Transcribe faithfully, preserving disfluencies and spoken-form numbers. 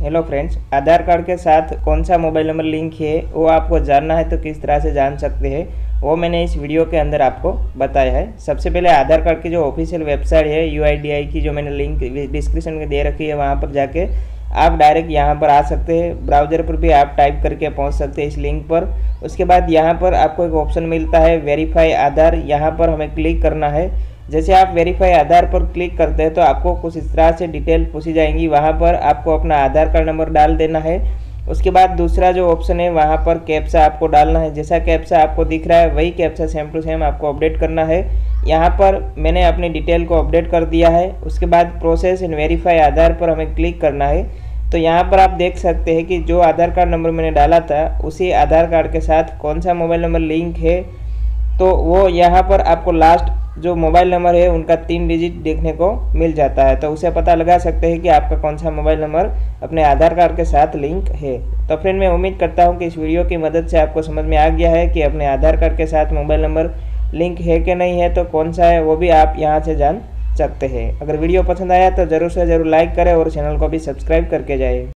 Hello friends, आधार card के साथ कौन सा मोबाइल नंबर लिंक है वो आपको जानना है तो किस तरह से जान सकते हैं वो मैंने इस वीडियो के अंदर आपको बताया है। सबसे पहले आधार कार्ड की जो ऑफिशियल वेबसाइट है U I D A I, जो मैंने लिंक डिस्क्रिप्शन में दे रखी है, वहाँ पर जाके आप डायरेक्ट यहाँ पर आ सकते हैं। ब्राउज़र पर भी आप टाइप करके पहुँच सकते हैं इस लिंक पर। उसके बाद यहाँ पर आपको एक ऑप्शन मिलता है वेरीफाई आधार, यहाँ पर हमें क्लिक करना है। जैसे आप वेरीफाई आधार पर क्लिक करते हैं तो आपको कुछ इस तरह से डिटेल पूछी जाएंगी। वहाँ पर आपको अपना आधार कार्ड नंबर डाल देना है। उसके बाद दूसरा जो ऑप्शन है वहाँ पर कैप्चा आपको डालना है। जैसा कैप्चा आपको दिख रहा है वही कैप्चा सेम टू सेम आपको अपडेट करना है। यहाँ पर मैंने अपनी डिटेल को अपडेट कर दिया है। उसके बाद प्रोसेस इन वेरीफाई आधार पर हमें क्लिक करना है। तो यहाँ पर आप देख सकते हैं कि जो आधार कार्ड नंबर मैंने डाला था उसी आधार कार्ड के साथ कौन सा मोबाइल नंबर लिंक है, तो वो यहाँ पर आपको लास्ट जो मोबाइल नंबर है उनका तीन डिजिट देखने को मिल जाता है। तो उसे पता लगा सकते हैं कि आपका कौन सा मोबाइल नंबर अपने आधार कार्ड के साथ लिंक है। तो फ्रेंड, मैं उम्मीद करता हूँ कि इस वीडियो की मदद से आपको समझ में आ गया है कि अपने आधार कार्ड के साथ मोबाइल नंबर लिंक है कि नहीं है, तो कौन सा है वो भी आप यहाँ से जान सकते हैं। अगर वीडियो पसंद आया तो ज़रूर से ज़रूर लाइक करें और चैनल को भी सब्सक्राइब करके जाए।